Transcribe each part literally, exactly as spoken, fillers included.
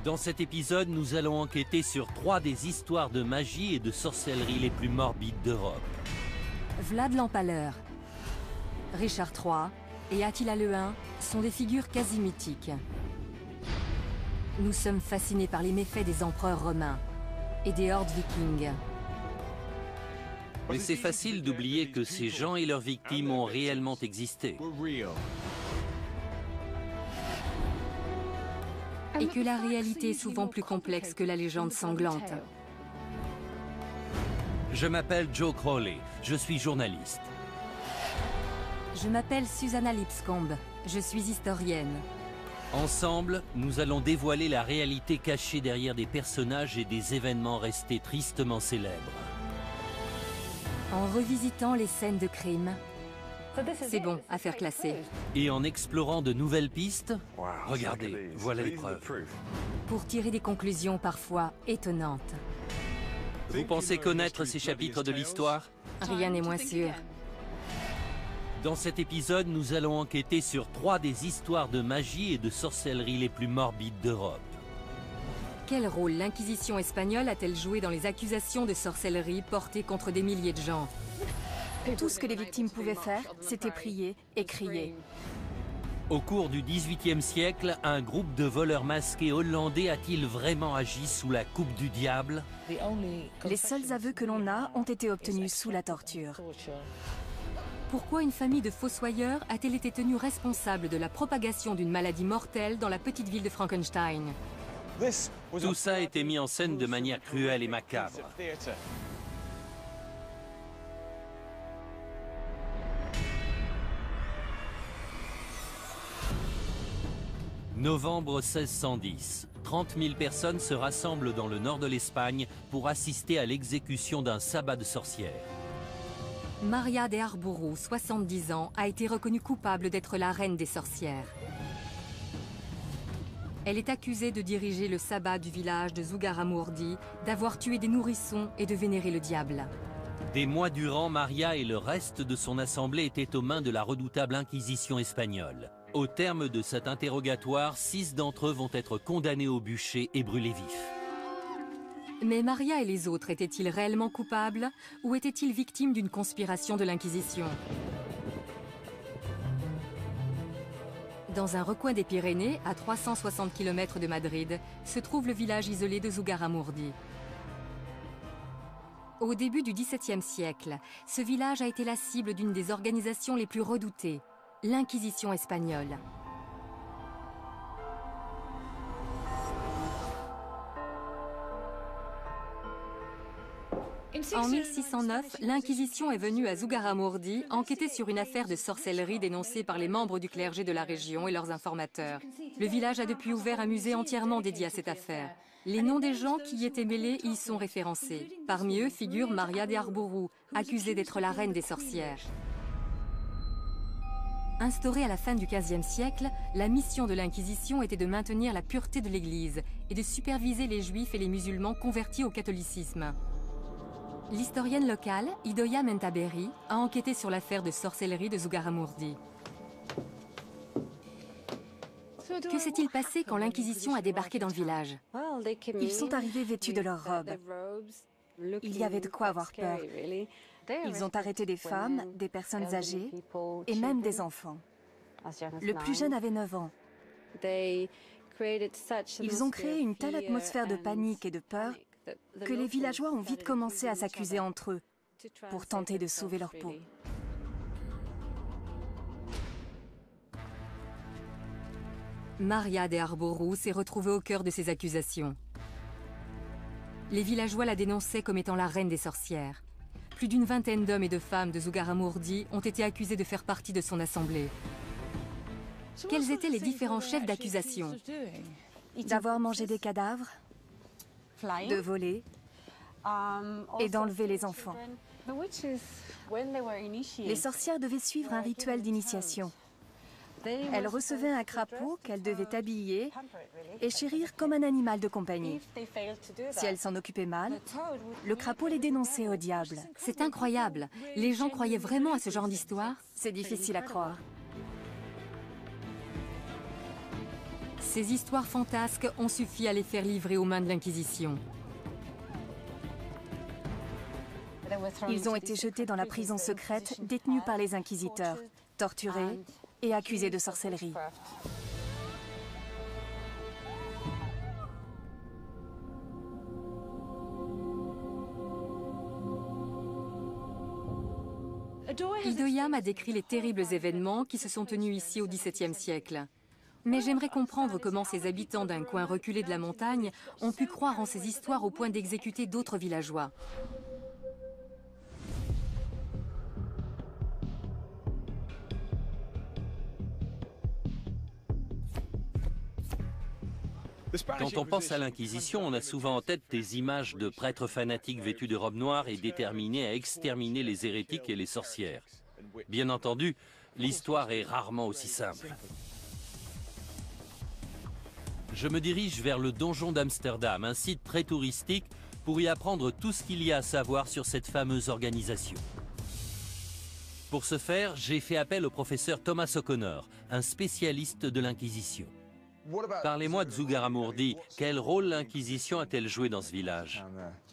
Dans cet épisode, nous allons enquêter sur trois des histoires de magie et de sorcellerie les plus morbides d'Europe. Vlad l'Empaleur, Richard trois et Attila le Hun sont des figures quasi mythiques. Nous sommes fascinés par les méfaits des empereurs romains et des hordes vikings. Mais c'est facile d'oublier que ces gens et leurs victimes ont réellement existé. Et que la réalité est souvent plus complexe que la légende sanglante. Je m'appelle Joe Crowley, je suis journaliste. Je m'appelle Susanna Lipscomb, je suis historienne. Ensemble, nous allons dévoiler la réalité cachée derrière des personnages et des événements restés tristement célèbres. En revisitant les scènes de crime, c'est bon, affaire classée. Et en explorant de nouvelles pistes, regardez, voilà les preuves. Pour tirer des conclusions parfois étonnantes. Vous pensez connaître ces chapitres de l'histoire? Rien n'est moins sûr. Dans cet épisode, nous allons enquêter sur trois des histoires de magie et de sorcellerie les plus morbides d'Europe. Quel rôle l'Inquisition espagnole a-t-elle joué dans les accusations de sorcellerie portées contre des milliers de gens? Tout ce que les victimes pouvaient faire, c'était prier et crier. Au cours du dix-huitième siècle, un groupe de voleurs masqués hollandais a-t-il vraiment agi sous la coupe du diable? Les seuls aveux que l'on a ont été obtenus sous la torture. Pourquoi une famille de fossoyeurs a-t-elle été tenue responsable de la propagation d'une maladie mortelle dans la petite ville de Frankenstein? Tout ça a été mis en scène de manière cruelle et macabre. Novembre seize cent dix. trente mille personnes se rassemblent dans le nord de l'Espagne pour assister à l'exécution d'un sabbat de sorcières. Maria de Arbourou, soixante-dix ans, a été reconnue coupable d'être la reine des sorcières. Elle est accusée de diriger le sabbat du village de Zugarramurdi, d'avoir tué des nourrissons et de vénérer le diable. Des mois durant, Maria et le reste de son assemblée étaient aux mains de la redoutable Inquisition espagnole. Au terme de cet interrogatoire, six d'entre eux vont être condamnés au bûcher et brûlés vifs. Mais Maria et les autres étaient-ils réellement coupables ou étaient-ils victimes d'une conspiration de l'Inquisition? Dans un recoin des Pyrénées, à trois cent soixante kilomètres de Madrid, se trouve le village isolé de Zugarramurdi. Au début du dix-septième siècle, ce village a été la cible d'une des organisations les plus redoutées, l'Inquisition espagnole. En mille six cent neuf, l'Inquisition est venue à Zugarramurdi enquêter sur une affaire de sorcellerie dénoncée par les membres du clergé de la région et leurs informateurs. Le village a depuis ouvert un musée entièrement dédié à cette affaire. Les noms des gens qui y étaient mêlés y sont référencés. Parmi eux figure Maria de Arbourou, accusée d'être la reine des sorcières. Instaurée à la fin du quinzième siècle, la mission de l'Inquisition était de maintenir la pureté de l'Église et de superviser les Juifs et les musulmans convertis au catholicisme. L'historienne locale, Idoia Mentaberi, a enquêté sur l'affaire de sorcellerie de Zugarramurdi. Que s'est-il passé quand l'Inquisition a débarqué dans le village? Ils sont arrivés vêtus de leurs robes. Il y avait de quoi avoir peur. Ils ont arrêté des femmes, des personnes âgées et même des enfants. Le plus jeune avait neuf ans. Ils ont créé une telle atmosphère de panique et de peur que les villageois ont vite commencé à s'accuser entre eux pour tenter de sauver leur peau. Maria de Arbourou s'est retrouvée au cœur de ces accusations. Les villageois la dénonçaient comme étant la reine des sorcières. Plus d'une vingtaine d'hommes et de femmes de Zugarramurdi ont été accusés de faire partie de son assemblée. Quels étaient les différents chefs d'accusation? D'avoir mangé des cadavres, de voler et d'enlever les enfants. Les sorcières devaient suivre un rituel d'initiation. Elles recevaient un crapaud qu'elles devaient habiller et chérir comme un animal de compagnie. Si elles s'en occupaient mal, le crapaud les dénonçait au diable. C'est incroyable. Les gens croyaient vraiment à ce genre d'histoire? C'est difficile à croire. Ces histoires fantasques ont suffi à les faire livrer aux mains de l'Inquisition. Ils ont été jetés dans la prison secrète, détenus par les inquisiteurs, torturés et accusés de sorcellerie. Idoia a décrit les terribles événements qui se sont tenus ici au dix-septième siècle. Mais j'aimerais comprendre comment ces habitants d'un coin reculé de la montagne ont pu croire en ces histoires au point d'exécuter d'autres villageois. Quand on pense à l'Inquisition, on a souvent en tête des images de prêtres fanatiques vêtus de robes noires et déterminés à exterminer les hérétiques et les sorcières. Bien entendu, l'histoire est rarement aussi simple. Je me dirige vers le donjon d'Amsterdam, un site très touristique, pour y apprendre tout ce qu'il y a à savoir sur cette fameuse organisation. Pour ce faire, j'ai fait appel au professeur Thomas O'Connor, un spécialiste de l'Inquisition. Parlez-moi de Zugarramurdi. Quel rôle l'Inquisition a-t-elle joué dans ce village?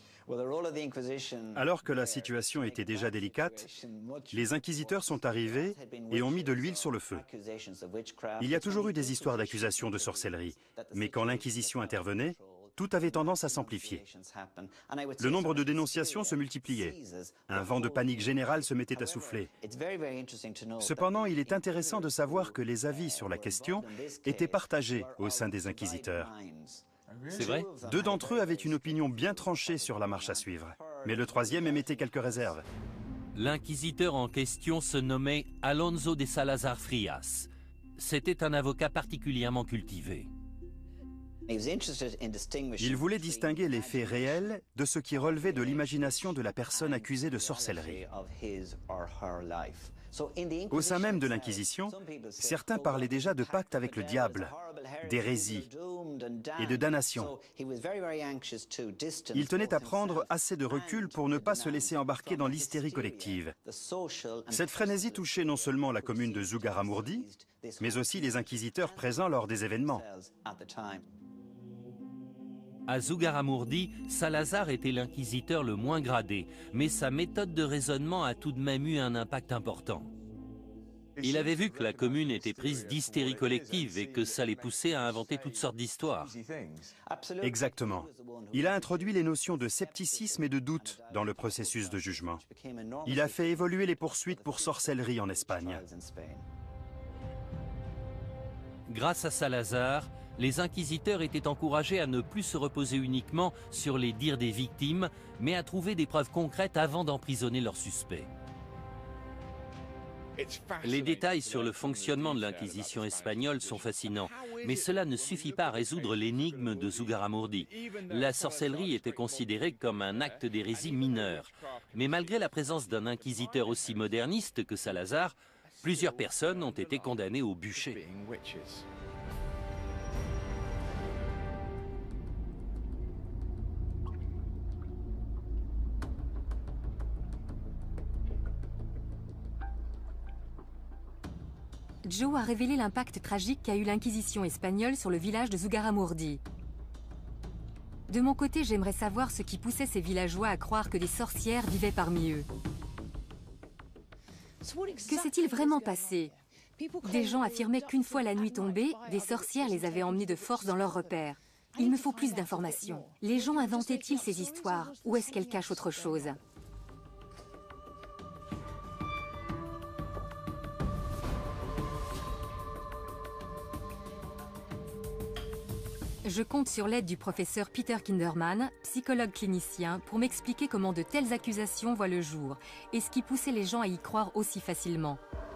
Alors que la situation était déjà délicate, les inquisiteurs sont arrivés et ont mis de l'huile sur le feu. Il y a toujours eu des histoires d'accusations de sorcellerie, mais quand l'Inquisition intervenait, tout avait tendance à s'amplifier. Le nombre de dénonciations se multipliait. Un vent de panique générale se mettait à souffler. Cependant, il est intéressant de savoir que les avis sur la question étaient partagés au sein des inquisiteurs. C'est vrai? Deux d'entre eux avaient une opinion bien tranchée sur la marche à suivre, mais le troisième émettait quelques réserves. L'inquisiteur en question se nommait Alonso de Salazar Frias. C'était un avocat particulièrement cultivé. Il voulait distinguer les faits réels de ce qui relevait de l'imagination de la personne accusée de sorcellerie. Au sein même de l'Inquisition, certains parlaient déjà de pacte avec le diable, d'hérésie et de damnation. Il tenait à prendre assez de recul pour ne pas se laisser embarquer dans l'hystérie collective. Cette frénésie touchait non seulement la commune de Zugarramurdi, mais aussi les inquisiteurs présents lors des événements. À Zugarramurdi, Salazar était l'inquisiteur le moins gradé, mais sa méthode de raisonnement a tout de même eu un impact important. Il avait vu que la commune était prise d'hystérie collective et que ça les poussait à inventer toutes sortes d'histoires. Exactement. Il a introduit les notions de scepticisme et de doute dans le processus de jugement. Il a fait évoluer les poursuites pour sorcellerie en Espagne. Grâce à Salazar, les inquisiteurs étaient encouragés à ne plus se reposer uniquement sur les dires des victimes, mais à trouver des preuves concrètes avant d'emprisonner leurs suspects. Les détails sur le fonctionnement de l'Inquisition espagnole sont fascinants, mais cela ne suffit pas à résoudre l'énigme de Zugarramurdi. La sorcellerie était considérée comme un acte d'hérésie mineur. Mais malgré la présence d'un inquisiteur aussi moderniste que Salazar, plusieurs personnes ont été condamnées au bûcher. Joe a révélé l'impact tragique qu'a eu l'Inquisition espagnole sur le village de Zugarramurdi. De mon côté, j'aimerais savoir ce qui poussait ces villageois à croire que des sorcières vivaient parmi eux. Que s'est-il vraiment passé? Des gens affirmaient qu'une fois la nuit tombée, des sorcières les avaient emmenés de force dans leurs repères. Il me faut plus d'informations. Les gens inventaient-ils ces histoires ou est-ce qu'elles cachent autre chose? Je compte sur l'aide du professeur Peter Kinderman, psychologue clinicien, pour m'expliquer comment de telles accusations voient le jour et ce qui poussait les gens à y croire aussi facilement.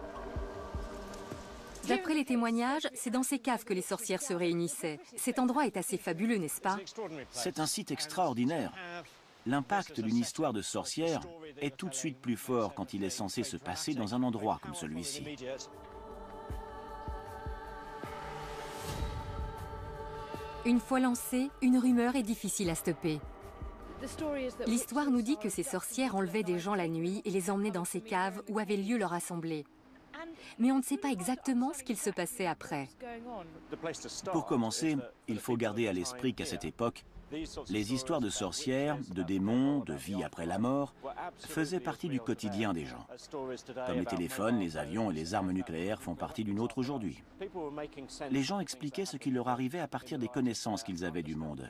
D'après les témoignages, c'est dans ces caves que les sorcières se réunissaient. Cet endroit est assez fabuleux, n'est-ce pas? C'est un site extraordinaire. L'impact d'une histoire de sorcière est tout de suite plus fort quand il est censé se passer dans un endroit comme celui-ci. Une fois lancée, une rumeur est difficile à stopper. L'histoire nous dit que ces sorcières enlevaient des gens la nuit et les emmenaient dans ces caves où avait lieu leur assemblée. mais on ne sait pas exactement ce qu'il se passait après. Pour commencer, il faut garder à l'esprit qu'à cette époque, les histoires de sorcières, de démons, de vie après la mort faisaient partie du quotidien des gens. Comme les téléphones, les avions et les armes nucléaires font partie du nôtre aujourd'hui. Les gens expliquaient ce qui leur arrivait à partir des connaissances qu'ils avaient du monde.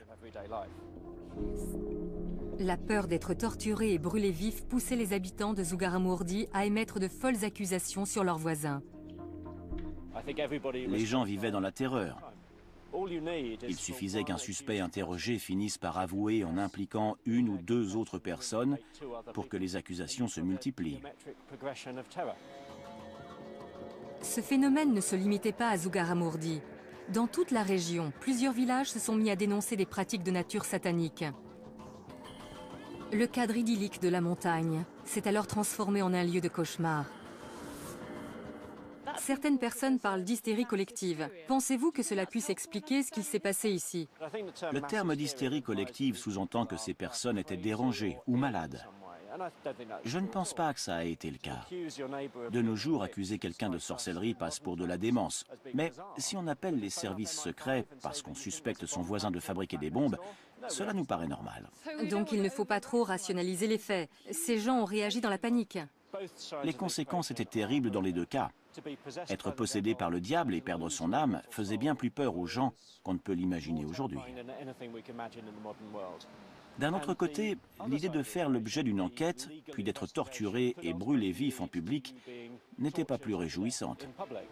La peur d'être torturés et brûlés vifs poussait les habitants de Zugarramurdi à émettre de folles accusations sur leurs voisins. Les gens vivaient dans la terreur. Il suffisait qu'un suspect interrogé finisse par avouer en impliquant une ou deux autres personnes pour que les accusations se multiplient. Ce phénomène ne se limitait pas à Zugarramurdi. Dans toute la région, plusieurs villages se sont mis à dénoncer des pratiques de nature satanique. Le cadre idyllique de la montagne s'est alors transformé en un lieu de cauchemar. Certaines personnes parlent d'hystérie collective. Pensez-vous que cela puisse expliquer ce qu'il s'est passé ici? Le terme d'hystérie collective sous-entend que ces personnes étaient dérangées ou malades. Je ne pense pas que ça a été le cas. De nos jours, accuser quelqu'un de sorcellerie passe pour de la démence. Mais si on appelle les services secrets parce qu'on suspecte son voisin de fabriquer des bombes, cela nous paraît normal. Donc il ne faut pas trop rationaliser les faits. Ces gens ont réagi dans la panique. Les conséquences étaient terribles dans les deux cas. Être possédé par le diable et perdre son âme faisait bien plus peur aux gens qu'on ne peut l'imaginer aujourd'hui. D'un autre côté, l'idée de faire l'objet d'une enquête, puis d'être torturé et brûlé vif en public, n'était pas plus réjouissante.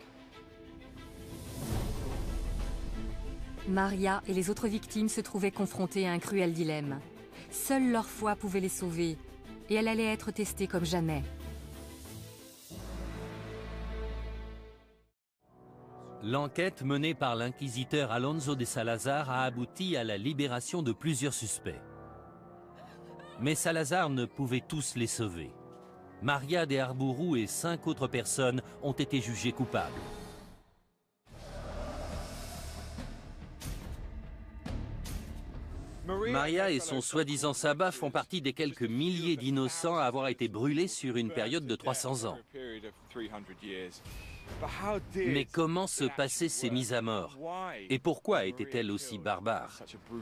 Maria et les autres victimes se trouvaient confrontées à un cruel dilemme. Seule leur foi pouvait les sauver, et elle allait être testée comme jamais. L'enquête menée par l'inquisiteur Alonso de Salazar a abouti à la libération de plusieurs suspects. Mais Salazar ne pouvait tous les sauver. Maria de Arbourou et cinq autres personnes ont été jugées coupables. Maria et son soi-disant sabbat font partie des quelques milliers d'innocents à avoir été brûlés sur une période de trois cents ans. Mais comment se passaient ces mises à mort? Et pourquoi étaient-elles aussi barbares?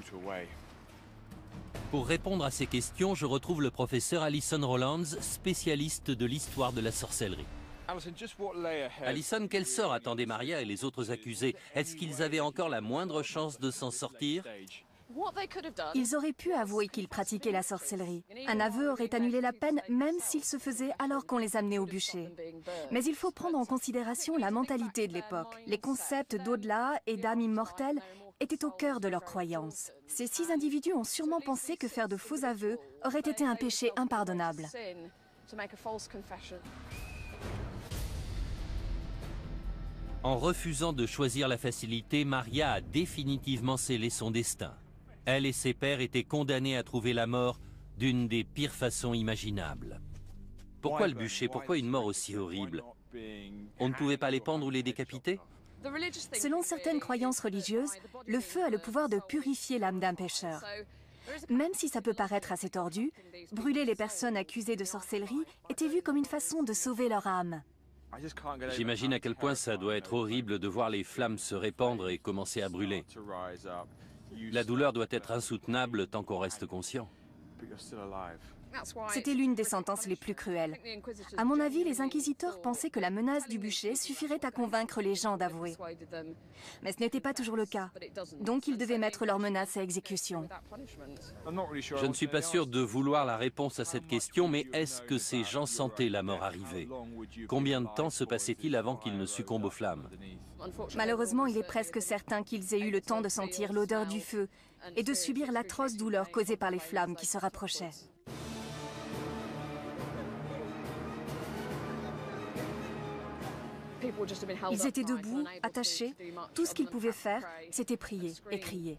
Pour répondre à ces questions, je retrouve le professeur Alison Rowlands, spécialiste de l'histoire de la sorcellerie. Alison, quel sort attendait Maria et les autres accusés? Est-ce qu'ils avaient encore la moindre chance de s'en sortir? Ils auraient pu avouer qu'ils pratiquaient la sorcellerie. Un aveu aurait annulé la peine, même s'il se faisait alors qu'on les amenait au bûcher. Mais il faut prendre en considération la mentalité de l'époque. Les concepts d'au-delà et d'âme immortelle étaient au cœur de leurs croyances. Ces six individus ont sûrement pensé que faire de faux aveux aurait été un péché impardonnable. En refusant de choisir la facilité, Maria a définitivement scellé son destin. Elle et ses pairs étaient condamnés à trouver la mort d'une des pires façons imaginables. Pourquoi le bûcher? Pourquoi une mort aussi horrible? On ne pouvait pas les pendre ou les décapiter? Selon certaines croyances religieuses, le feu a le pouvoir de purifier l'âme d'un pécheur. Même si ça peut paraître assez tordu, brûler les personnes accusées de sorcellerie était vu comme une façon de sauver leur âme. J'imagine à quel point ça doit être horrible de voir les flammes se répandre et commencer à brûler. La douleur doit être insoutenable tant qu'on reste conscient. C'était l'une des sentences les plus cruelles. À mon avis, les inquisiteurs pensaient que la menace du bûcher suffirait à convaincre les gens d'avouer. Mais ce n'était pas toujours le cas. Donc ils devaient mettre leur menace à exécution. Je ne suis pas sûr de vouloir la réponse à cette question, mais est-ce que ces gens sentaient la mort arriver? Combien de temps se passait-il avant qu'ils ne succombent aux flammes? Malheureusement, il est presque certain qu'ils aient eu le temps de sentir l'odeur du feu et de subir l'atroce douleur causée par les flammes qui se rapprochaient. Ils étaient debout, attachés. Tout ce qu'ils pouvaient faire, c'était prier et crier.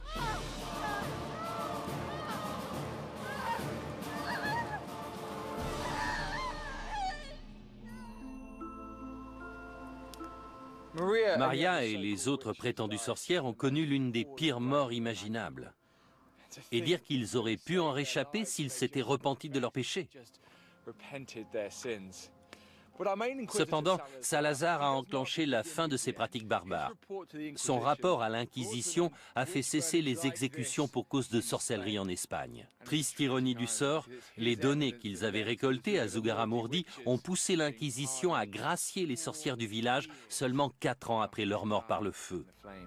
Maria et les autres prétendues sorcières ont connu l'une des pires morts imaginables. Et dire qu'ils auraient pu en réchapper s'ils s'étaient repentis de leurs péchés. Cependant, Salazar a enclenché la fin de ces pratiques barbares. Son rapport à l'Inquisition a fait cesser les exécutions pour cause de sorcellerie en Espagne. Triste ironie du sort, les données qu'ils avaient récoltées à Zugarramurdi ont poussé l'Inquisition à gracier les sorcières du village seulement quatre ans après leur mort par le feu.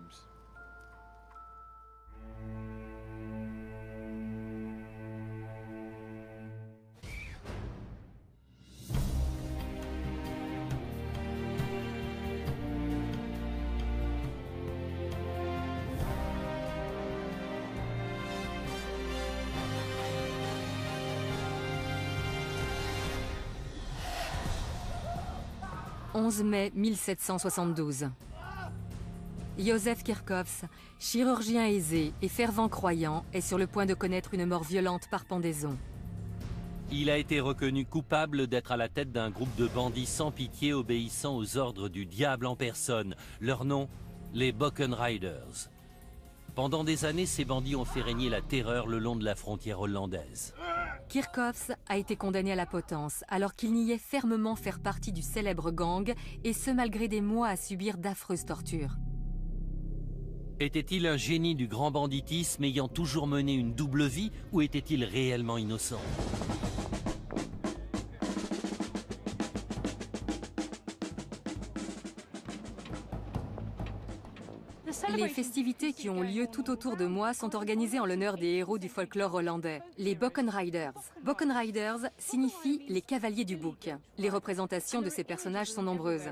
onze mai mille sept cent soixante-douze. Józef Kirchhoffs, chirurgien aisé et fervent croyant, est sur le point de connaître une mort violente par pendaison. Il a été reconnu coupable d'être à la tête d'un groupe de bandits sans pitié obéissant aux ordres du diable en personne. Leur nom, les Bockenriders. Pendant des années, ces bandits ont fait régner la terreur le long de la frontière hollandaise. Kirchhoffs a été condamné à la potence, alors qu'il niait fermement faire partie du célèbre gang, et ce malgré des mois à subir d'affreuses tortures. Était-il un génie du grand banditisme ayant toujours mené une double vie, ou était-il réellement innocent ? Les festivités qui ont lieu tout autour de moi sont organisées en l'honneur des héros du folklore hollandais, les Bockenriders. Bockenriders signifie les cavaliers du bouc. Les représentations de ces personnages sont nombreuses.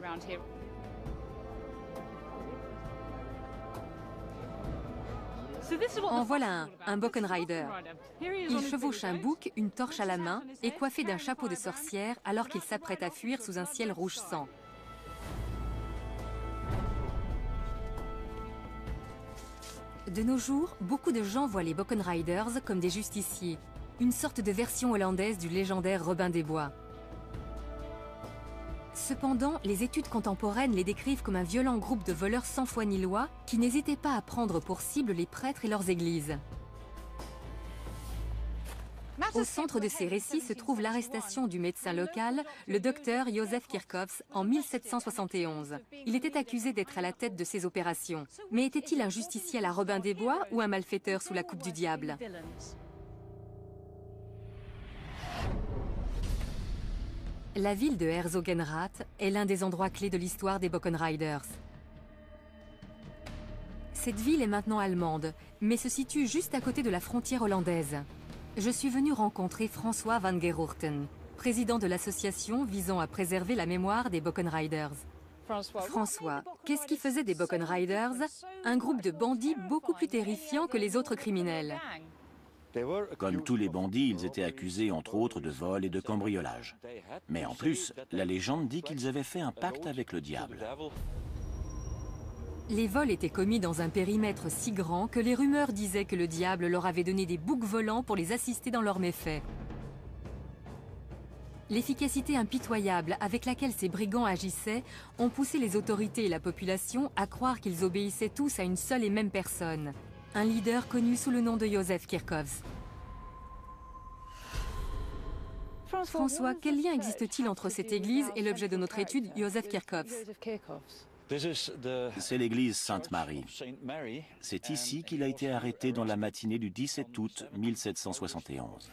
En voilà un, un Bockenrider. Il chevauche un bouc, une torche à la main, et coiffé d'un chapeau de sorcière alors qu'il s'apprête à fuir sous un ciel rouge sang. De nos jours, beaucoup de gens voient les Bockenriders comme des justiciers, une sorte de version hollandaise du légendaire Robin des Bois. Cependant, les études contemporaines les décrivent comme un violent groupe de voleurs sans foi ni loi qui n'hésitaient pas à prendre pour cible les prêtres et leurs églises. Au centre de ces récits se trouve l'arrestation du médecin local, le docteur Józef Kirchhoffs, en mille sept cent soixante et onze. Il était accusé d'être à la tête de ces opérations. Mais était-il un justicier à la Robin des Bois ou un malfaiteur sous la coupe du diable? La ville de Herzogenrath est l'un des endroits clés de l'histoire des Bockenriders. Cette ville est maintenant allemande, mais se situe juste à côté de la frontière hollandaise. Je suis venu rencontrer François van Geroorten, président de l'association visant à préserver la mémoire des Bockenriders. François, qu'est-ce qui faisait des Bockenriders un groupe de bandits beaucoup plus terrifiant que les autres criminels? Comme tous les bandits, ils étaient accusés entre autres de vol et de cambriolage. Mais en plus, la légende dit qu'ils avaient fait un pacte avec le diable. Les vols étaient commis dans un périmètre si grand que les rumeurs disaient que le diable leur avait donné des boucs volants pour les assister dans leurs méfaits. L'efficacité impitoyable avec laquelle ces brigands agissaient ont poussé les autorités et la population à croire qu'ils obéissaient tous à une seule et même personne, un leader connu sous le nom de Józef Kirchhoffs. François, quel lien existe-t-il entre cette église et l'objet de notre étude, Józef Kirchhoffs? C'est l'église Sainte-Marie. C'est ici qu'il a été arrêté dans la matinée du dix-sept août mille sept cent soixante et onze.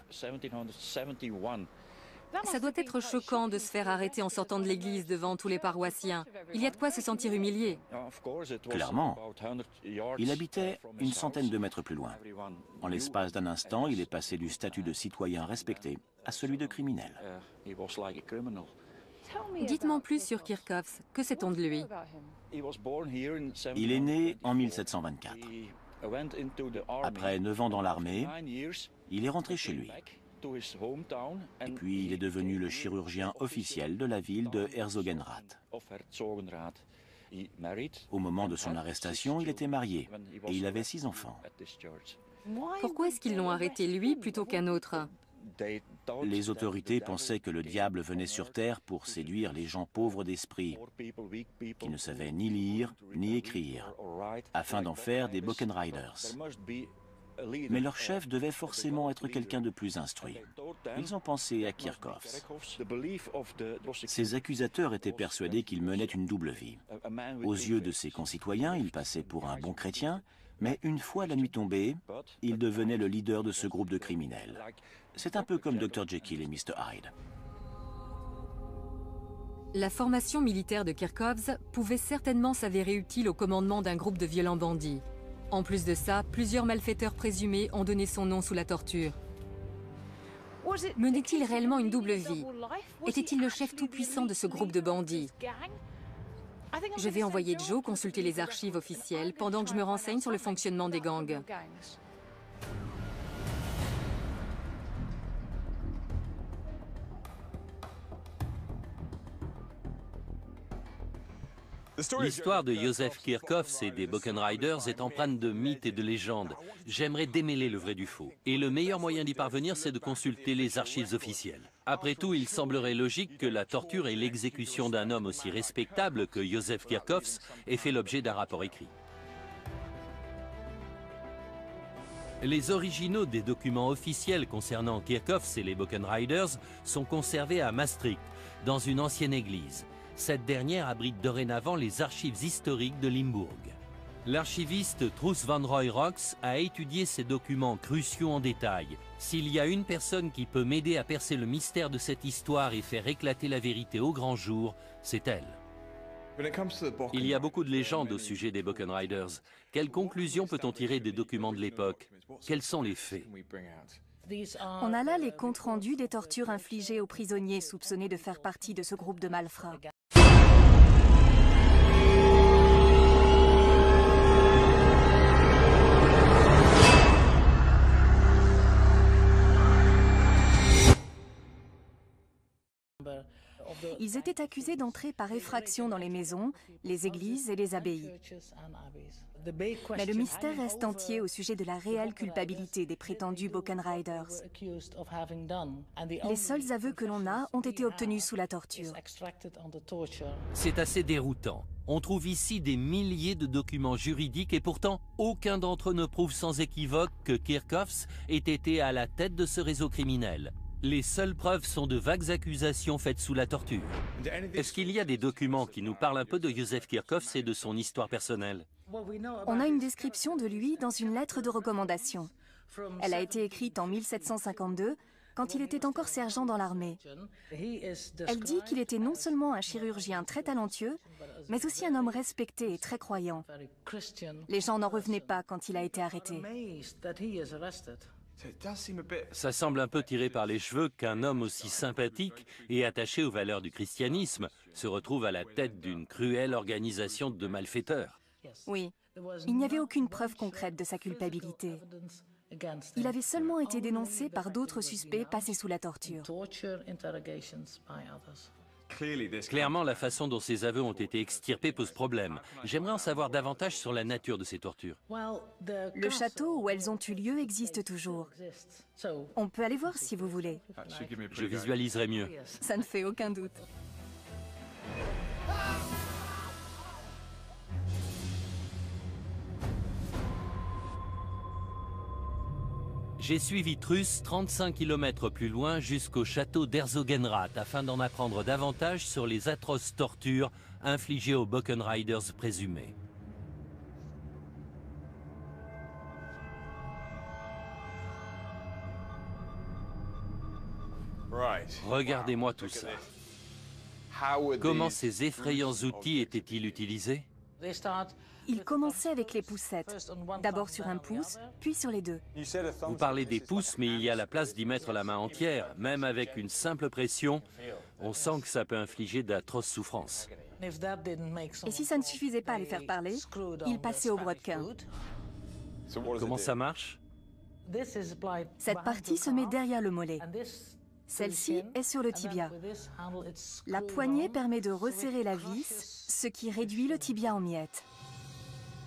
Ça doit être choquant de se faire arrêter en sortant de l'église devant tous les paroissiens. Il y a de quoi se sentir humilié. Clairement. Il habitait une centaine de mètres plus loin. En l'espace d'un instant, il est passé du statut de citoyen respecté à celui de criminel. Dites-moi plus sur Kirchhoffs. Que sait-on de lui? Il est né en mille sept cent vingt-quatre. Après neuf ans dans l'armée, il est rentré chez lui. Et puis il est devenu le chirurgien officiel de la ville de Herzogenrath. Au moment de son arrestation, il était marié et il avait six enfants. Pourquoi est-ce qu'ils l'ont arrêté lui plutôt qu'un autre? Les autorités pensaient que le diable venait sur Terre pour séduire les gens pauvres d'esprit, qui ne savaient ni lire ni écrire, afin d'en faire des Bockenriders. mais leur chef devait forcément être quelqu'un de plus instruit. Ils ont pensé à Kirchhoffs. Ces accusateurs étaient persuadés qu'il menait une double vie. Aux yeux de ses concitoyens, il passait pour un bon chrétien, mais une fois la nuit tombée, il devenait le leader de ce groupe de criminels. C'est un peu comme docteur Jekyll et mister Hyde. La formation militaire de Kirchhoffs pouvait certainement s'avérer utile au commandement d'un groupe de violents bandits. En plus de ça, plusieurs malfaiteurs présumés ont donné son nom sous la torture. Menait-il réellement une double vie? Était-il le chef tout-puissant de ce groupe de bandits? Je vais envoyer Joe consulter les archives officielles pendant que je me renseigne sur le fonctionnement des gangs. L'histoire de Josef Kirchhoffs et des Buchan Riders est empreinte de mythes et de légendes. J'aimerais démêler le vrai du faux. Et le meilleur moyen d'y parvenir, c'est de consulter les archives officielles. Après tout, il semblerait logique que la torture et l'exécution d'un homme aussi respectable que Josef Kirchhoffs aient fait l'objet d'un rapport écrit. Les originaux des documents officiels concernant Kirchhoffs et les Buchan Riders sont conservés à Maastricht, dans une ancienne église. Cette dernière abrite dorénavant les archives historiques de Limbourg. L'archiviste Truus van Roy-Rox a étudié ces documents cruciaux en détail. S'il y a une personne qui peut m'aider à percer le mystère de cette histoire et faire éclater la vérité au grand jour, c'est elle. Il y a beaucoup de légendes au sujet des Buchan Riders. Quelles conclusions peut-on tirer des documents de l'époque? Quels sont les faits? On a là les comptes rendus des tortures infligées aux prisonniers soupçonnés de faire partie de ce groupe de malfrats. Ils étaient accusés d'entrer par effraction dans les maisons, les églises et les abbayes. Mais le mystère reste entier au sujet de la réelle culpabilité des prétendus Buchan Riders. Les seuls aveux que l'on a ont été obtenus sous la torture. C'est assez déroutant. On trouve ici des milliers de documents juridiques et pourtant, aucun d'entre eux ne prouve sans équivoque que Kirchhoffs ait été à la tête de ce réseau criminel. Les seules preuves sont de vagues accusations faites sous la torture. Est-ce qu'il y a des documents qui nous parlent un peu de Josef Kirchhoffs et de son histoire personnelle? On a une description de lui dans une lettre de recommandation. Elle a été écrite en mille sept cent cinquante-deux, quand il était encore sergent dans l'armée. Elle dit qu'il était non seulement un chirurgien très talentueux, mais aussi un homme respecté et très croyant. Les gens n'en revenaient pas quand il a été arrêté. Ça semble un peu tiré par les cheveux qu'un homme aussi sympathique et attaché aux valeurs du christianisme se retrouve à la tête d'une cruelle organisation de malfaiteurs. Oui, il n'y avait aucune preuve concrète de sa culpabilité. Il avait seulement été dénoncé par d'autres suspects passés sous la torture. Clairement, la façon dont ces aveux ont été extirpés pose problème. J'aimerais en savoir davantage sur la nature de ces tortures. Le château où elles ont eu lieu existe toujours. On peut aller voir si vous voulez. Je visualiserai mieux. Ça ne fait aucun doute. J'ai suivi Truus trente-cinq kilomètres plus loin jusqu'au château d'Herzogenrath afin d'en apprendre davantage sur les atroces tortures infligées aux Buchan Riders présumés. Regardez-moi tout ça. Comment ces effrayants outils étaient-ils utilisés? Il commençait avec les poussettes, d'abord sur un pouce, puis sur les deux. Vous parlez des pouces, mais il y a la place d'y mettre la main entière. Même avec une simple pression, on sent que ça peut infliger d'atroces souffrances. Et si ça ne suffisait pas à les faire parler, il passait au brodequin. Comment ça marche? Cette partie se met derrière le mollet. Celle-ci est sur le tibia. La poignée permet de resserrer la vis, ce qui réduit le tibia en miettes.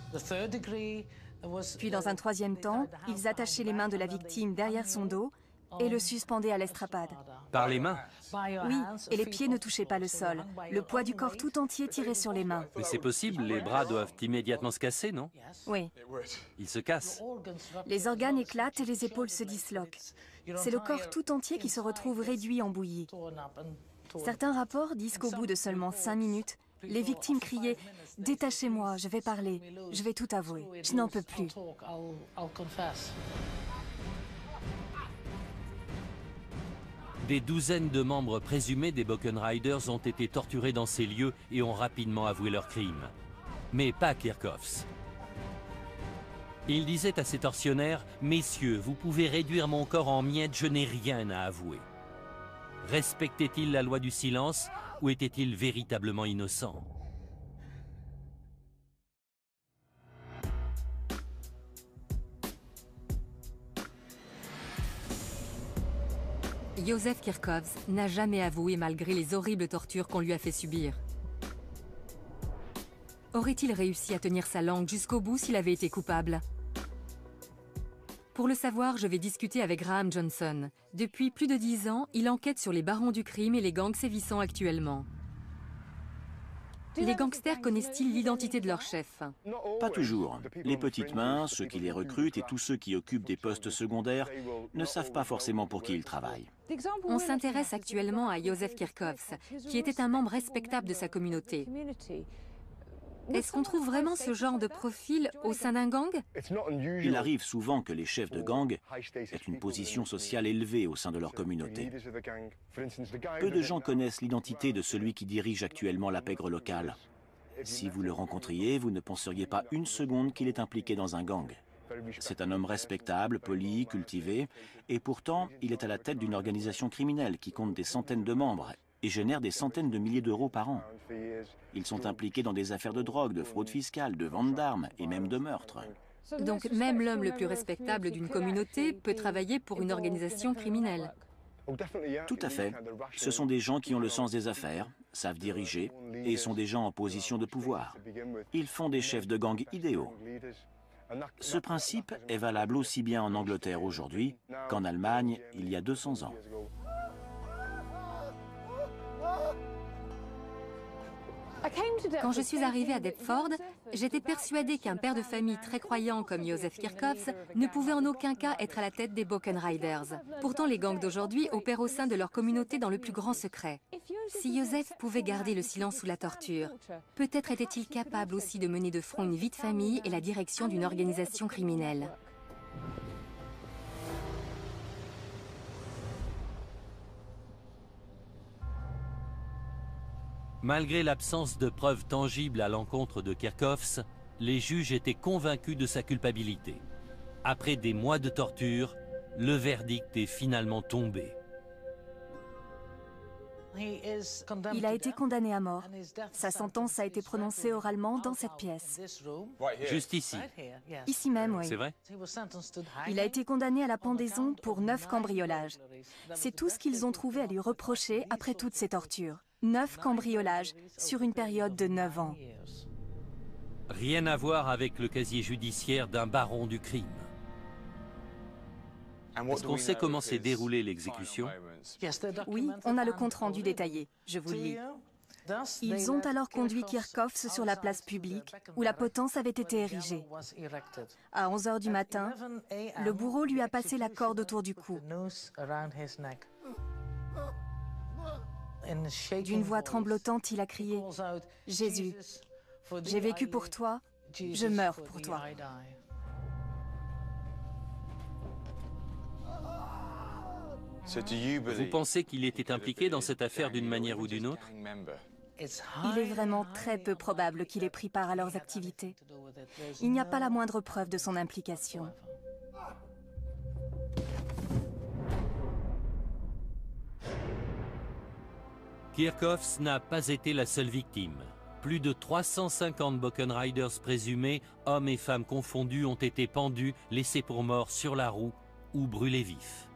Puis dans un troisième temps, ils attachaient les mains de la victime derrière son dos et le suspendaient à l'estrapade. Par les mains? Oui, et les pieds ne touchaient pas le sol. Le poids du corps tout entier tirait sur les mains. Mais c'est possible, les bras doivent immédiatement se casser, non? Oui. Ils se cassent. Les organes éclatent et les épaules se disloquent. C'est le corps tout entier qui se retrouve réduit en bouillie. Certains rapports disent qu'au bout de seulement cinq minutes, les victimes criaient « Détachez-moi, je vais parler, je vais tout avouer, je n'en peux plus ». Des douzaines de membres présumés des Buchan Riders ont été torturés dans ces lieux et ont rapidement avoué leurs crimes. Mais pas Kirchhoffs. Il disait à ses tortionnaires « Messieurs, vous pouvez réduire mon corps en miettes, je n'ai rien à avouer ». Respectait-il la loi du silence ou était-il véritablement innocent? Józef Kirchhoffs n'a jamais avoué malgré les horribles tortures qu'on lui a fait subir. Aurait-il réussi à tenir sa langue jusqu'au bout s'il avait été coupable? Pour le savoir, je vais discuter avec Graham Johnson. Depuis plus de dix ans, il enquête sur les barons du crime et les gangs sévissant actuellement. Les gangsters connaissent-ils l'identité de leur chef? Pas toujours. Les petites mains, ceux qui les recrutent et tous ceux qui occupent des postes secondaires ne savent pas forcément pour qui ils travaillent. On s'intéresse actuellement à Józef Kirchhoffs, qui était un membre respectable de sa communauté. Est-ce qu'on trouve vraiment ce genre de profil au sein d'un gang? Il arrive souvent que les chefs de gang aient une position sociale élevée au sein de leur communauté. Peu de gens connaissent l'identité de celui qui dirige actuellement la pègre locale. Si vous le rencontriez, vous ne penseriez pas une seconde qu'il est impliqué dans un gang. C'est un homme respectable, poli, cultivé, et pourtant, il est à la tête d'une organisation criminelle qui compte des centaines de membres et génère des centaines de milliers d'euros par an. Ils sont impliqués dans des affaires de drogue, de fraude fiscale, de vente d'armes et même de meurtre. Donc même l'homme le plus respectable d'une communauté peut travailler pour une organisation criminelle. Tout à fait. Ce sont des gens qui ont le sens des affaires, savent diriger et sont des gens en position de pouvoir. Ils font des chefs de gang idéaux. Ce principe est valable aussi bien en Angleterre aujourd'hui qu'en Allemagne il y a deux cents ans. Quand je suis arrivée à Deptford, j'étais persuadée qu'un père de famille très croyant comme Józef Kirchhoffs ne pouvait en aucun cas être à la tête des Buchan Riders. Pourtant, les gangs d'aujourd'hui opèrent au sein de leur communauté dans le plus grand secret. Si Józef pouvait garder le silence sous la torture, peut-être était-il capable aussi de mener de front une vie de famille et la direction d'une organisation criminelle. Malgré l'absence de preuves tangibles à l'encontre de Kirchhoffs, les juges étaient convaincus de sa culpabilité. Après des mois de torture, le verdict est finalement tombé. Il a été condamné à mort. Sa sentence a été prononcée oralement dans cette pièce. Juste ici. Ici même, oui. C'est vrai? Il a été condamné à la pendaison pour neuf cambriolages. C'est tout ce qu'ils ont trouvé à lui reprocher après toutes ces tortures. Neuf cambriolages sur une période de neuf ans. Rien à voir avec le casier judiciaire d'un baron du crime. Est-ce qu'on sait comment s'est déroulée l'exécution? Oui, on a le compte-rendu détaillé. Je vous le lis. Ils ont alors conduit Kirchhoffs sur la place publique où la potence avait été érigée. À onze heures du matin, le bourreau lui a passé la corde autour du cou. D'une voix tremblotante, il a crié « Jésus, j'ai vécu pour toi, je meurs pour toi ». Vous pensez qu'il était impliqué dans cette affaire d'une manière ou d'une autre? Il est vraiment très peu probable qu'il ait pris part à leurs activités. Il n'y a pas la moindre preuve de son implication. Kirchhoffs n'a pas été la seule victime. Plus de trois cent cinquante Buchan Riders présumés, hommes et femmes confondus, ont été pendus, laissés pour morts sur la roue ou brûlés vifs.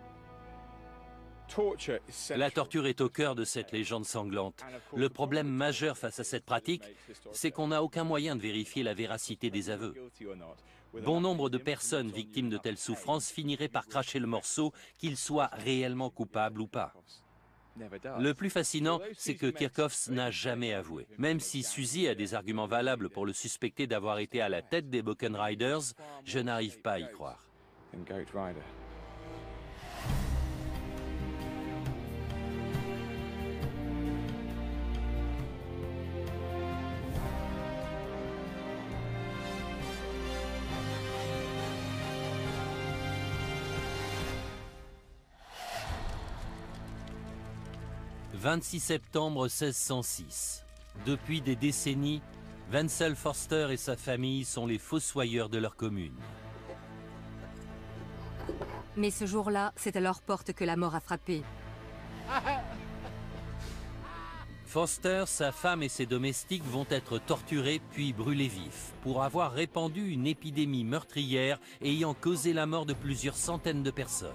La torture est au cœur de cette légende sanglante. Le problème majeur face à cette pratique, c'est qu'on n'a aucun moyen de vérifier la véracité des aveux. Bon nombre de personnes victimes de telles souffrances finiraient par cracher le morceau, qu'ils soient réellement coupables ou pas. Le plus fascinant, c'est que Kirchhoffs n'a jamais avoué. Même si Suzy a des arguments valables pour le suspecter d'avoir été à la tête des Buchan Riders, je n'arrive pas à y croire. vingt-six septembre mille six cent six. Depuis des décennies, Wenzel Forster et sa famille sont les fossoyeurs de leur commune. Mais ce jour-là, c'est à leur porte que la mort a frappé. Forster, sa femme et ses domestiques vont être torturés puis brûlés vifs pour avoir répandu une épidémie meurtrière ayant causé la mort de plusieurs centaines de personnes.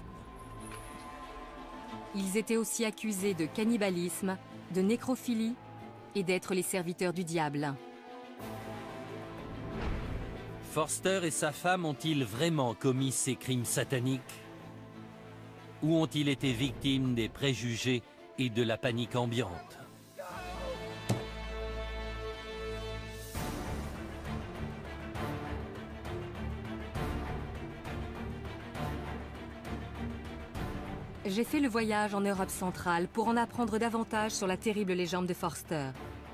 Ils étaient aussi accusés de cannibalisme, de nécrophilie et d'être les serviteurs du diable. Forster et sa femme ont-ils vraiment commis ces crimes sataniques? Ou ont-ils été victimes des préjugés et de la panique ambiante? J'ai fait le voyage en Europe centrale pour en apprendre davantage sur la terrible légende de Forster.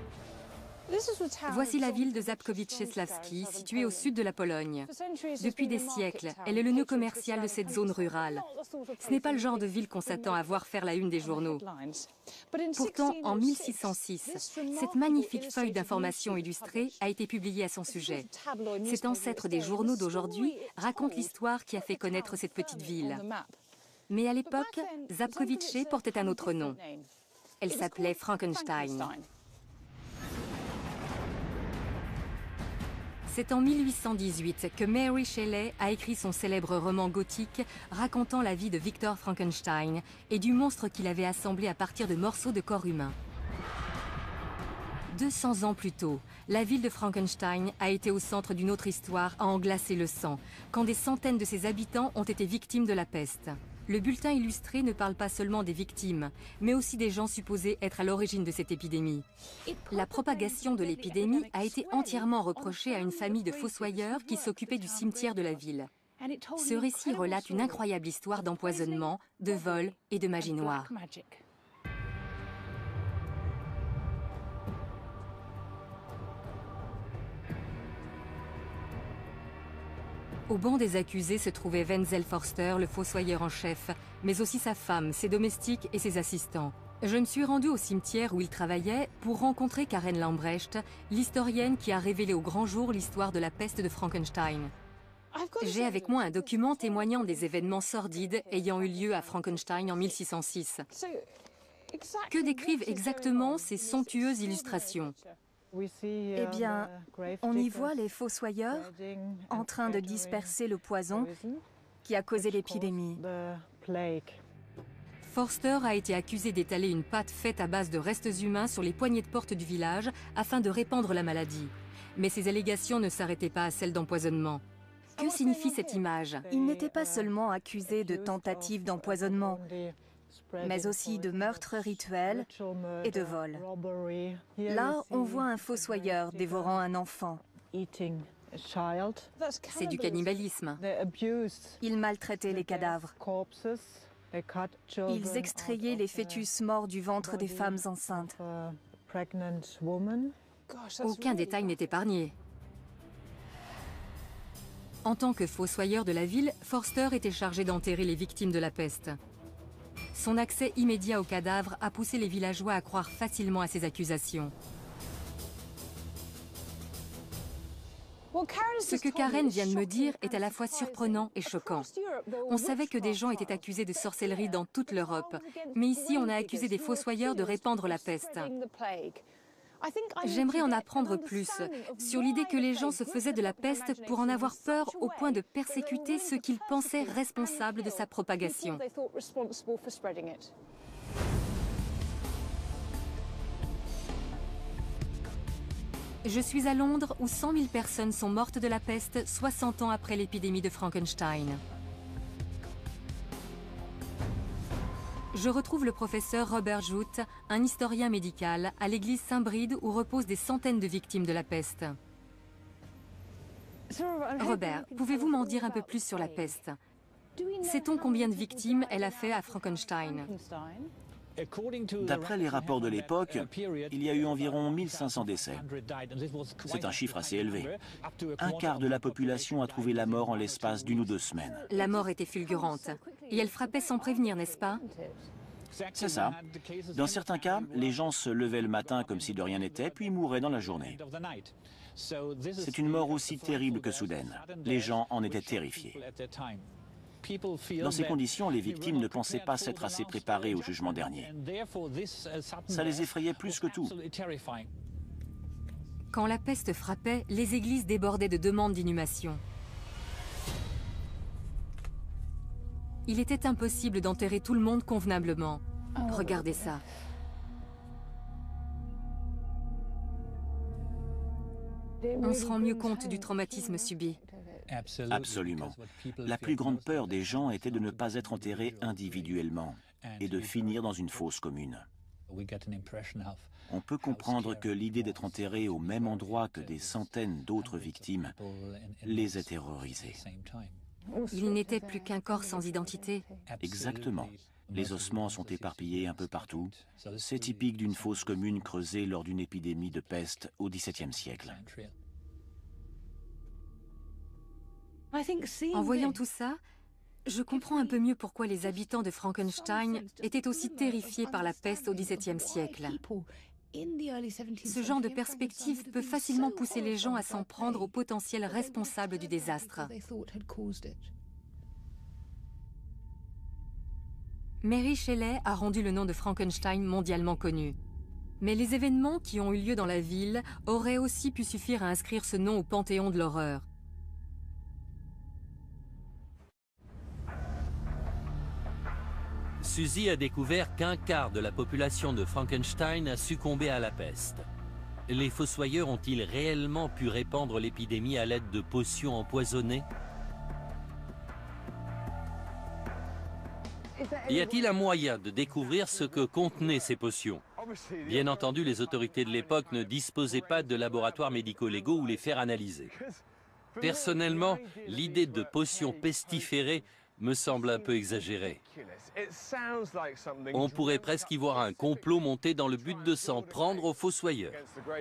Voici la ville de Żabkowice-Sławski, située au sud de la Pologne. Depuis des siècles, elle est le nœud commercial de cette zone rurale. Ce n'est pas le genre de ville qu'on s'attend à voir faire la une des journaux. Pourtant, en mille six cent six, cette magnifique feuille d'information illustrée a été publiée à son sujet. Cet ancêtre des journaux d'aujourd'hui raconte l'histoire qui a fait connaître cette petite ville. Mais à l'époque, Żabkowice portait un autre nom. Elle s'appelait Frankenstein. C'est en mille huit cent dix-huit que Mary Shelley a écrit son célèbre roman gothique racontant la vie de Victor Frankenstein et du monstre qu'il avait assemblé à partir de morceaux de corps humain. deux cents ans plus tôt, la ville de Frankenstein a été au centre d'une autre histoire à en glacer le sang, quand des centaines de ses habitants ont été victimes de la peste. Le bulletin illustré ne parle pas seulement des victimes, mais aussi des gens supposés être à l'origine de cette épidémie. La propagation de l'épidémie a été entièrement reprochée à une famille de fossoyeurs qui s'occupait du cimetière de la ville. Ce récit relate une incroyable histoire d'empoisonnement, de vol et de magie noire. Au banc des accusés se trouvait Wenzel Forster, le fossoyeur en chef, mais aussi sa femme, ses domestiques et ses assistants. Je me suis rendue au cimetière où il travaillait pour rencontrer Karen Lambrecht, l'historienne qui a révélé au grand jour l'histoire de la peste de Frankenstein. J'ai avec moi un document témoignant des événements sordides ayant eu lieu à Frankenstein en mille six cent six. Que décrivent exactement ces somptueuses illustrations ? Eh bien, on y voit les fossoyeurs en train de disperser le poison qui a causé l'épidémie. Forster a été accusé d'étaler une pâte faite à base de restes humains sur les poignées de porte du village afin de répandre la maladie. Mais ces allégations ne s'arrêtaient pas à celles d'empoisonnement. Que signifie cette image? Il n'était pas seulement accusé de tentative d'empoisonnement, mais aussi de meurtre rituel et de vol. Là, on voit un fossoyeur dévorant un enfant. C'est du cannibalisme. Ils maltraitaient les cadavres. Ils extrayaient les fœtus morts du ventre des femmes enceintes. Aucun détail n'est épargné. En tant que fossoyeur de la ville, Forster était chargé d'enterrer les victimes de la peste. Son accès immédiat aux cadavres a poussé les villageois à croire facilement à ces accusations. Ce que Karen vient de me dire est à la fois surprenant et choquant. On savait que des gens étaient accusés de sorcellerie dans toute l'Europe, mais ici on a accusé des fossoyeurs de répandre la peste. J'aimerais en apprendre plus sur l'idée que les gens se faisaient de la peste pour en avoir peur au point de persécuter ceux qu'ils pensaient responsables de sa propagation. Je suis à Londres où cent mille personnes sont mortes de la peste soixante ans après l'épidémie de Frankenstein. Je retrouve le professeur Robert Jout, un historien médical, à l'église Saint-Bride où reposent des centaines de victimes de la peste. Robert, pouvez-vous m'en dire un peu plus sur la peste? Sait-on combien de victimes elle a fait à Frankenstein? D'après les rapports de l'époque, il y a eu environ mille cinq cents décès. C'est un chiffre assez élevé. Un quart de la population a trouvé la mort en l'espace d'une ou deux semaines. La mort était fulgurante. Et elle frappait sans prévenir, n'est-ce pas? C'est ça. Dans certains cas, les gens se levaient le matin comme si de rien n'était, puis mouraient dans la journée. C'est une mort aussi terrible que soudaine. Les gens en étaient terrifiés. Dans ces conditions, les victimes ne pensaient pas s'être assez préparées au jugement dernier. Ça les effrayait plus que tout. Quand la peste frappait, les églises débordaient de demandes d'inhumation. Il était impossible d'enterrer tout le monde convenablement. Regardez ça. On se rend mieux compte du traumatisme subi. Absolument. La plus grande peur des gens était de ne pas être enterrés individuellement et de finir dans une fosse commune. On peut comprendre que l'idée d'être enterré au même endroit que des centaines d'autres victimes les ait terrorisés. Il n'était plus qu'un corps sans identité. Exactement. Les ossements sont éparpillés un peu partout. C'est typique d'une fosse commune creusée lors d'une épidémie de peste au dix-septième siècle. En voyant tout ça, je comprends un peu mieux pourquoi les habitants de Frankenstein étaient aussi terrifiés par la peste au dix-septième siècle. Ce genre de perspective peut facilement pousser les gens à s'en prendre aux potentiels responsables du désastre. Mary Shelley a rendu le nom de Frankenstein mondialement connu. Mais les événements qui ont eu lieu dans la ville auraient aussi pu suffire à inscrire ce nom au panthéon de l'horreur. Suzy a découvert qu'un quart de la population de Frankenstein a succombé à la peste. Les fossoyeurs ont-ils réellement pu répandre l'épidémie à l'aide de potions empoisonnées? Y a-t-il un moyen de découvrir ce que contenaient ces potions? Bien entendu, les autorités de l'époque ne disposaient pas de laboratoires médico-légaux où les faire analyser. Personnellement, l'idée de potions pestiférées me semble un peu exagérée. On pourrait presque y voir un complot monté dans le but de s'en prendre aux fossoyeurs.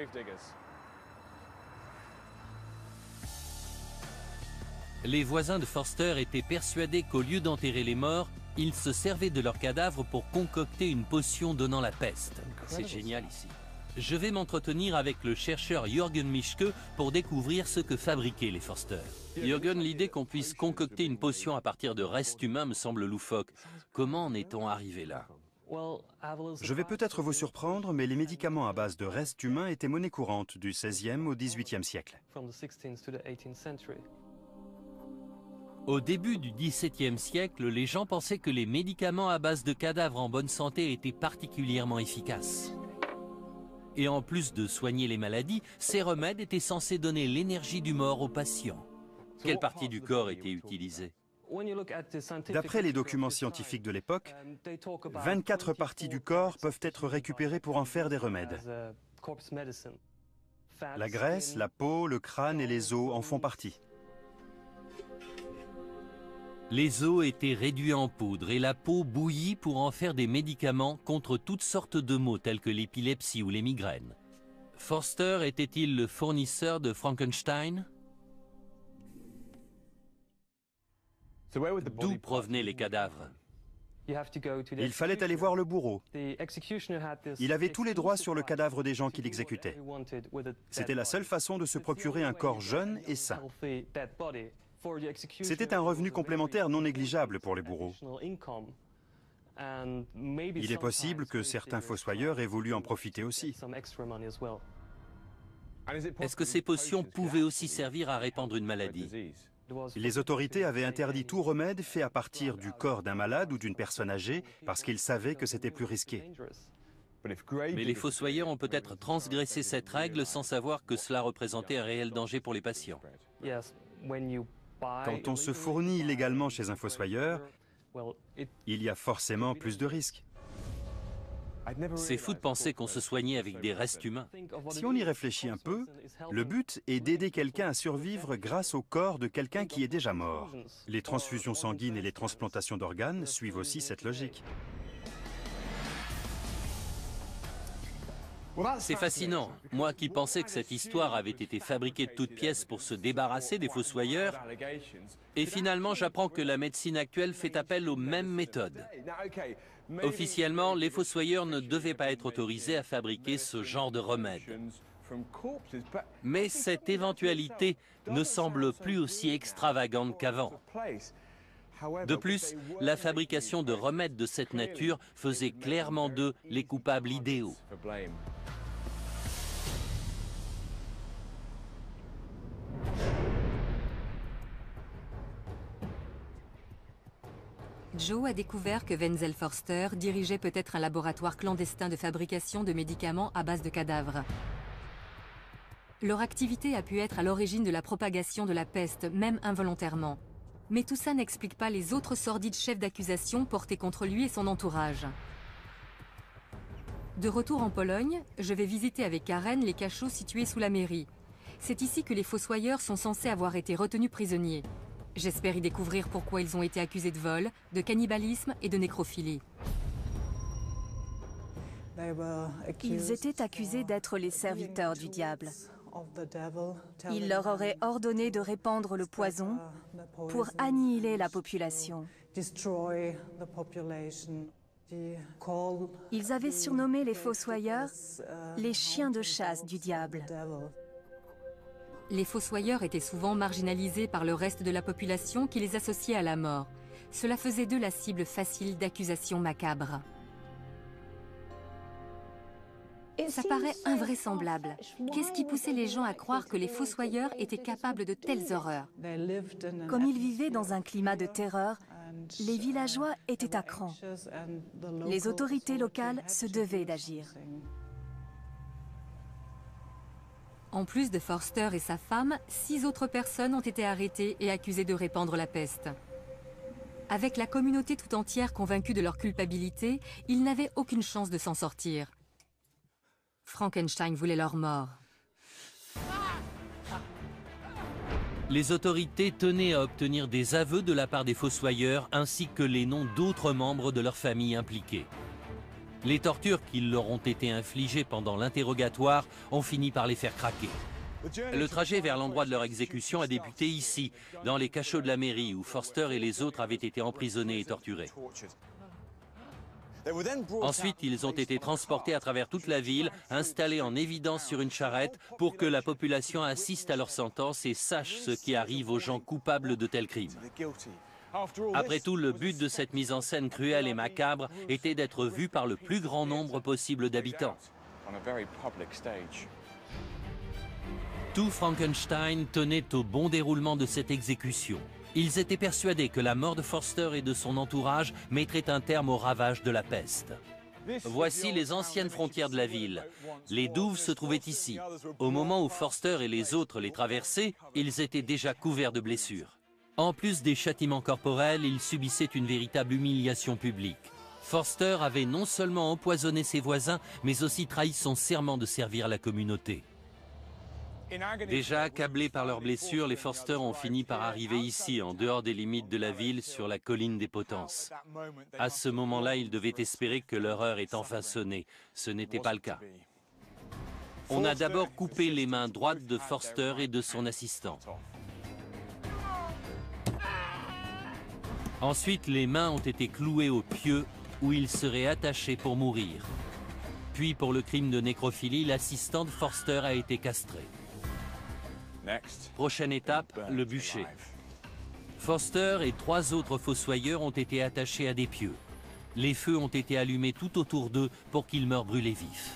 Les voisins de Forster étaient persuadés qu'au lieu d'enterrer les morts, ils se servaient de leurs cadavres pour concocter une potion donnant la peste. C'est génial ici. Je vais m'entretenir avec le chercheur Jürgen Mischke pour découvrir ce que fabriquaient les Forster. Jürgen, l'idée qu'on puisse concocter une potion à partir de restes humains me semble loufoque. Comment en est-on arrivé là? Je vais peut-être vous surprendre, mais les médicaments à base de restes humains étaient monnaie courante du seizième au dix-huitième siècle. Au début du dix-septième siècle, les gens pensaient que les médicaments à base de cadavres en bonne santé étaient particulièrement efficaces. Et en plus de soigner les maladies, ces remèdes étaient censés donner l'énergie du mort aux patients. Quelle partie du corps était utilisée? D'après les documents scientifiques de l'époque, vingt-quatre parties du corps peuvent être récupérées pour en faire des remèdes. La graisse, la peau, le crâne et les os en font partie. Les os étaient réduits en poudre et la peau bouillie pour en faire des médicaments contre toutes sortes de maux tels que l'épilepsie ou les migraines. Forster était-il le fournisseur de Frankenstein? D'où provenaient les cadavres? Il fallait aller voir le bourreau. Il avait tous les droits sur le cadavre des gens qu'il exécutait. C'était la seule façon de se procurer un corps jeune et sain. C'était un revenu complémentaire non négligeable pour les bourreaux. Il est possible que certains fossoyeurs aient voulu en profiter aussi. Est-ce que ces potions pouvaient aussi servir à répandre une maladie? Les autorités avaient interdit tout remède fait à partir du corps d'un malade ou d'une personne âgée parce qu'ils savaient que c'était plus risqué. Mais les fossoyeurs ont peut-être transgressé cette règle sans savoir que cela représentait un réel danger pour les patients. Quand on se fournit illégalement chez un fossoyeur, il y a forcément plus de risques. C'est fou de penser qu'on se soignait avec des restes humains. Si on y réfléchit un peu, le but est d'aider quelqu'un à survivre grâce au corps de quelqu'un qui est déjà mort. Les transfusions sanguines et les transplantations d'organes suivent aussi cette logique. C'est fascinant. Moi qui pensais que cette histoire avait été fabriquée de toutes pièces pour se débarrasser des fossoyeurs, et finalement j'apprends que la médecine actuelle fait appel aux mêmes méthodes. Officiellement, les fossoyeurs ne devaient pas être autorisés à fabriquer ce genre de remède. Mais cette éventualité ne semble plus aussi extravagante qu'avant. De plus, la fabrication de remèdes de cette nature faisait clairement d'eux les coupables idéaux. Joe a découvert que Wenzel Forster dirigeait peut-être un laboratoire clandestin de fabrication de médicaments à base de cadavres. Leur activité a pu être à l'origine de la propagation de la peste, même involontairement. Mais tout ça n'explique pas les autres sordides chefs d'accusation portés contre lui et son entourage. De retour en Pologne, je vais visiter avec Karen les cachots situés sous la mairie. C'est ici que les fossoyeurs sont censés avoir été retenus prisonniers. J'espère y découvrir pourquoi ils ont été accusés de vol, de cannibalisme et de nécrophilie. Ils étaient accusés d'être les serviteurs du diable. Il leur aurait ordonné de répandre le poison pour annihiler la population. Ils avaient surnommé les fossoyeurs les chiens de chasse du diable. Les fossoyeurs étaient souvent marginalisés par le reste de la population qui les associait à la mort. Cela faisait d'eux la cible facile d'accusations macabres. Ça paraît invraisemblable. Qu'est-ce qui poussait les gens à croire que les fossoyeurs étaient capables de telles horreurs? Comme ils vivaient dans un climat de terreur, les villageois étaient à cran. Les autorités locales se devaient d'agir. En plus de Forster et sa femme, six autres personnes ont été arrêtées et accusées de répandre la peste. Avec la communauté tout entière convaincue de leur culpabilité, ils n'avaient aucune chance de s'en sortir. Frankenstein voulait leur mort. Les autorités tenaient à obtenir des aveux de la part des fossoyeurs ainsi que les noms d'autres membres de leur famille impliqués. Les tortures qui leur ont été infligées pendant l'interrogatoire ont fini par les faire craquer. Le trajet vers l'endroit de leur exécution a débuté ici, dans les cachots de la mairie, où Forster et les autres avaient été emprisonnés et torturés. Ensuite, ils ont été transportés à travers toute la ville, installés en évidence sur une charrette pour que la population assiste à leur sentence et sache ce qui arrive aux gens coupables de tels crimes. Après tout, le but de cette mise en scène cruelle et macabre était d'être vu par le plus grand nombre possible d'habitants. Tout Frankenstein tenait au bon déroulement de cette exécution. Ils étaient persuadés que la mort de Forster et de son entourage mettrait un terme aux ravages de la peste. Voici les anciennes frontières de la ville. Les douves se trouvaient ici. Au moment où Forster et les autres les traversaient, ils étaient déjà couverts de blessures. En plus des châtiments corporels, ils subissaient une véritable humiliation publique. Forster avait non seulement empoisonné ses voisins, mais aussi trahi son serment de servir la communauté. Déjà accablés par leurs blessures, les Forster ont fini par arriver ici, en dehors des limites de la ville, sur la colline des Potences. À ce moment-là, ils devaient espérer que leur heure est enfin sonnée. Ce n'était pas le cas. On a d'abord coupé les mains droites de Forster et de son assistant. Ensuite, les mains ont été clouées au pieu, où ils seraient attachés pour mourir. Puis, pour le crime de nécrophilie, l'assistant de Forster a été castré. Prochaine étape, le bûcher. Forster et trois autres fossoyeurs ont été attachés à des pieux. Les feux ont été allumés tout autour d'eux pour qu'ils meurent brûlés vifs.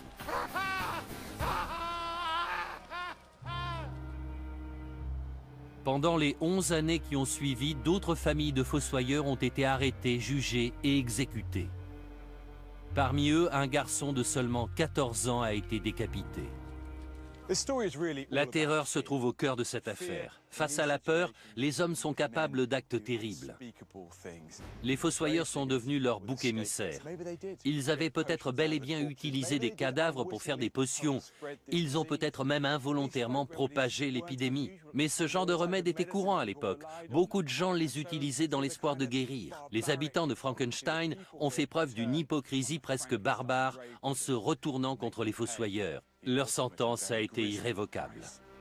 Pendant les onze années qui ont suivi, d'autres familles de fossoyeurs ont été arrêtées, jugées et exécutées. Parmi eux, un garçon de seulement quatorze ans a été décapité. La terreur se trouve au cœur de cette affaire. Face à la peur, les hommes sont capables d'actes terribles. Les fossoyeurs sont devenus leur bouc émissaire. Ils avaient peut-être bel et bien utilisé des cadavres pour faire des potions. Ils ont peut-être même involontairement propagé l'épidémie. Mais ce genre de remède était courant à l'époque. Beaucoup de gens les utilisaient dans l'espoir de guérir. Les habitants de Frankenstein ont fait preuve d'une hypocrisie presque barbare en se retournant contre les fossoyeurs. Leur sentence a été irrévocable.